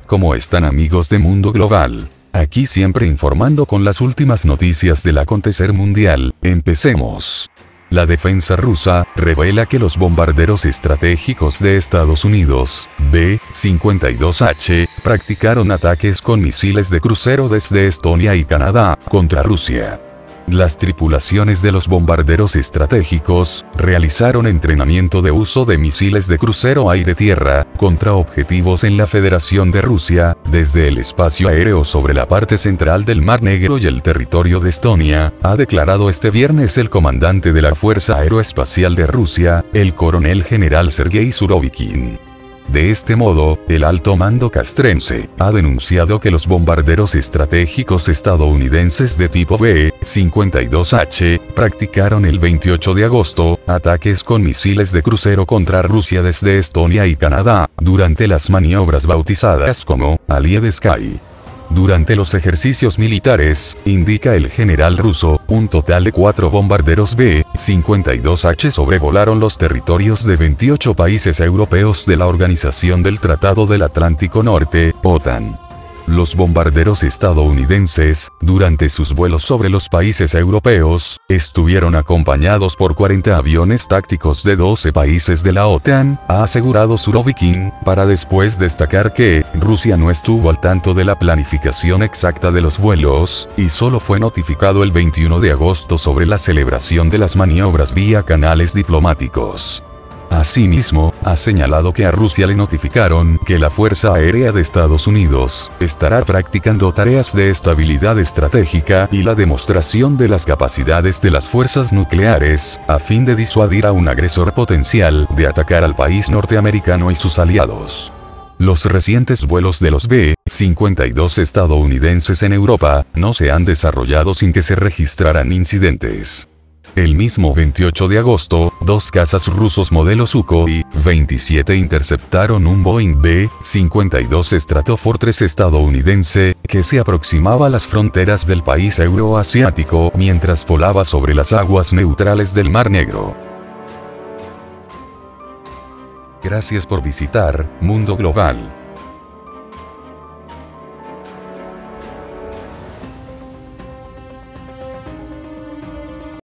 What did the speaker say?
¿Cómo están, amigos de Mundo Global? Aquí siempre informando con las últimas noticias del acontecer mundial. Empecemos. La defensa rusa revela que los bombarderos estratégicos de Estados Unidos, B-52H, practicaron ataques con misiles de crucero desde Estonia y Canadá contra Rusia. Las tripulaciones de los bombarderos estratégicos realizaron entrenamiento de uso de misiles de crucero aire-tierra contra objetivos en la Federación de Rusia, desde el espacio aéreo sobre la parte central del Mar Negro y el territorio de Estonia, ha declarado este viernes el comandante de la Fuerza Aeroespacial de Rusia, el coronel general Sergei Surovikin. De este modo, el alto mando castrense ha denunciado que los bombarderos estratégicos estadounidenses de tipo B-52H practicaron el 28 de agosto ataques con misiles de crucero contra Rusia desde Estonia y Canadá, durante las maniobras bautizadas como Allied Sky. Durante los ejercicios militares, indica el general ruso, un total de 4 bombarderos B-52H sobrevolaron los territorios de 28 países europeos de la Organización del Tratado del Atlántico Norte, OTAN. Los bombarderos estadounidenses, durante sus vuelos sobre los países europeos, estuvieron acompañados por 40 aviones tácticos de 12 países de la OTAN, ha asegurado Surovikin, para después destacar que Rusia no estuvo al tanto de la planificación exacta de los vuelos, y solo fue notificado el 21 de agosto sobre la celebración de las maniobras vía canales diplomáticos. Asimismo, ha señalado que a Rusia le notificaron que la Fuerza Aérea de Estados Unidos estará practicando tareas de estabilidad estratégica y la demostración de las capacidades de las fuerzas nucleares, a fin de disuadir a un agresor potencial de atacar al país norteamericano y sus aliados. Los recientes vuelos de los B-52 estadounidenses en Europa no se han desarrollado sin que se registraran incidentes. El mismo 28 de agosto, 2 cazas rusos modelo Sukhoi 27 interceptaron un Boeing B-52 Stratofortress estadounidense, que se aproximaba a las fronteras del país euroasiático mientras volaba sobre las aguas neutrales del Mar Negro. Gracias por visitar Mundo Global.